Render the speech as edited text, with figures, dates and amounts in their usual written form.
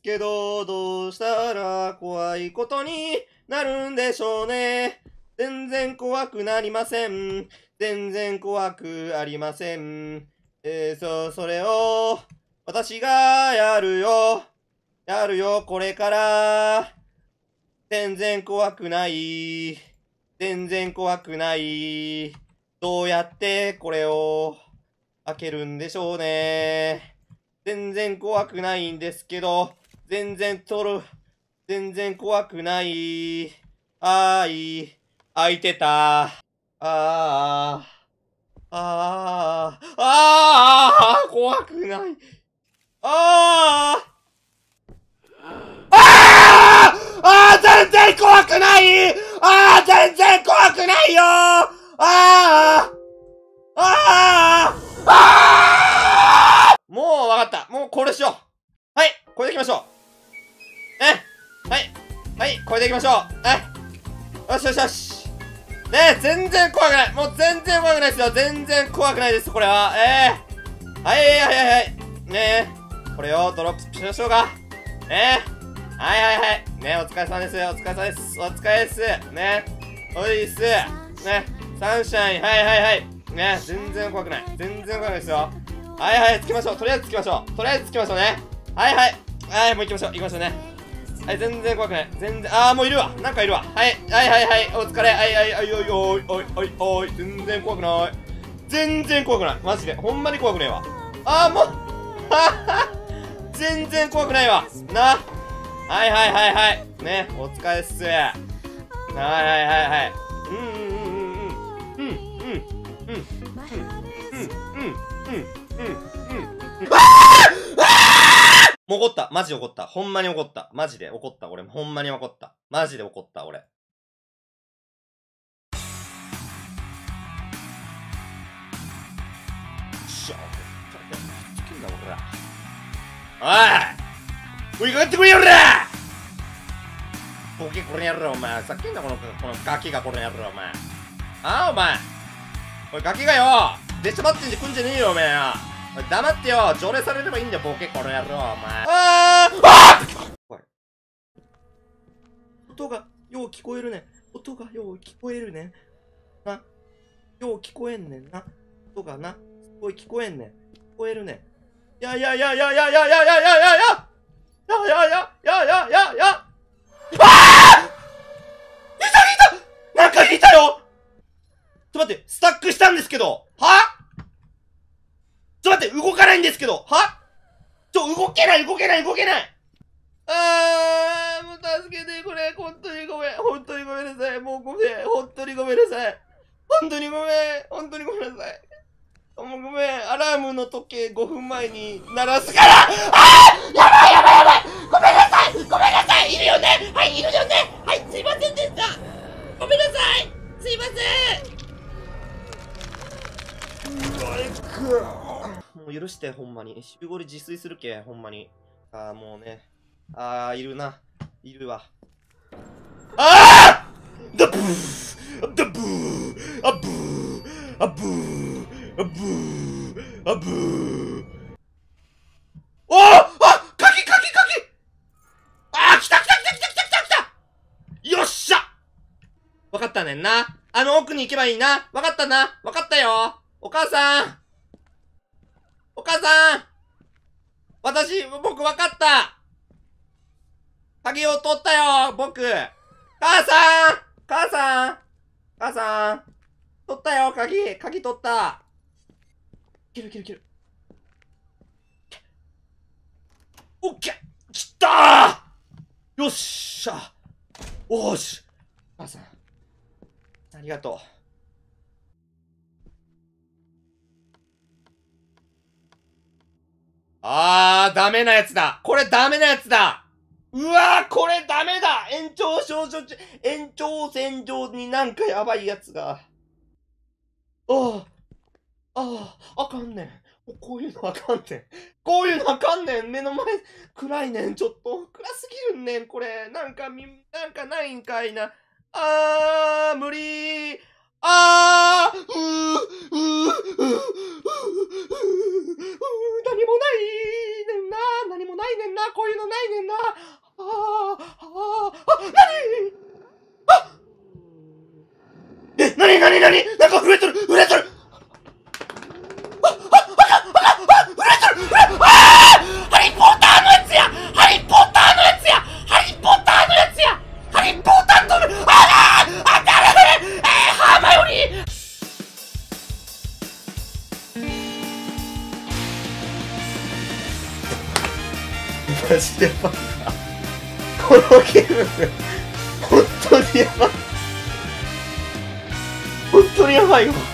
けど、どうしたら怖いことになるんでしょうね。全然怖くなりません。全然怖くありません。それを、私がやるよ。やるよ、これから。全然怖くない。全然怖くない。どうやってこれを開けるんでしょうね。全然怖くないんですけど、全然怖くない。開いてた。怖くない。全然怖くない。全然怖くないよ。もうわかった。もうこれしよう。はい、これでいきましょう。はい、これでいきましょう。よしよしよし。全然怖くない。もう全然怖くないですよ。全然怖くないです、これは。はい。これをドロップしましょうか。お疲れ様です。お疲れです。おいっす。サンシャイン。全然怖くない。全然怖くないですよ。着きましょう。とりあえず着きましょうね。もう行きましょうね。全然怖くない。もういるわ。なんかいるわ。お疲れ。おい。全然怖くない。全然怖くない。マジで。ほんまに怖くねえわ。もう全然怖くないわ。お疲れっす。もう怒った。マジ怒った。ほんまに怒った。マジで怒った。俺、ほんまに怒った。マジで怒った、俺。おいかかってこいよ、俺らボケこれやろ、お前。さっきんだ、このガキがこれやろ、お前。お前。おい、ガキがよ、出しゃばってんじゃ来んじゃねえよ、お前よ。おい、黙ってよ、条例されればいいんだよ、ボケこの野郎、お前。おい。音がよう聞こえるね。音がよう聞こえるね。よう聞こえんねんな。音がな、すごい聞こえんねん。聞こえるね。いたなんかいたよ。ちょっと待って、スタックしたんですけど。ちょっと待って、動かないんですけど。動けない。もう助けてくれ。本当にごめんなさい。もうごめん。本当にごめんなさい。本当にごめんなさい。もうごめん。アラームの時計5分前に鳴らすから。やばい。ごめんなさい。いるよね。いるよね。すいませんでした。ごめんなさい。すいません。もう許して、ほんまに。集合で自炊するけ、ほんまに。もうね。いるな。いるわ。ダブーダブーあブーあブーあブーあブー鍵来たよっしゃわかったねんな。奥に行けばいいな。わかったよ。お母さん僕わかった。鍵を取ったよ、僕。母さん取ったよ、鍵取った。いける。オッケー来たーよっしゃおーし母さん、ありがとう。ダメなやつだ。これダメなやつだ。うわー、これダメだ。延長線上になんかやばいやつが。あかんねん。こういうのあかんねん。目の前、暗いねん。ちょっと、暗すぎるねん、これ。なんかないんかいな。無理。 何もないねんな。何もないねんな。こういうのないねんな。何なんか震えとる震えとるハリー・ポッターのやつやハリー・ポッターのやつやハリー・ポッターのやつやハリー・ポッターとるハーマイオニーマジでやばいな。このゲーム、本当にやばい。本当にやばいわ。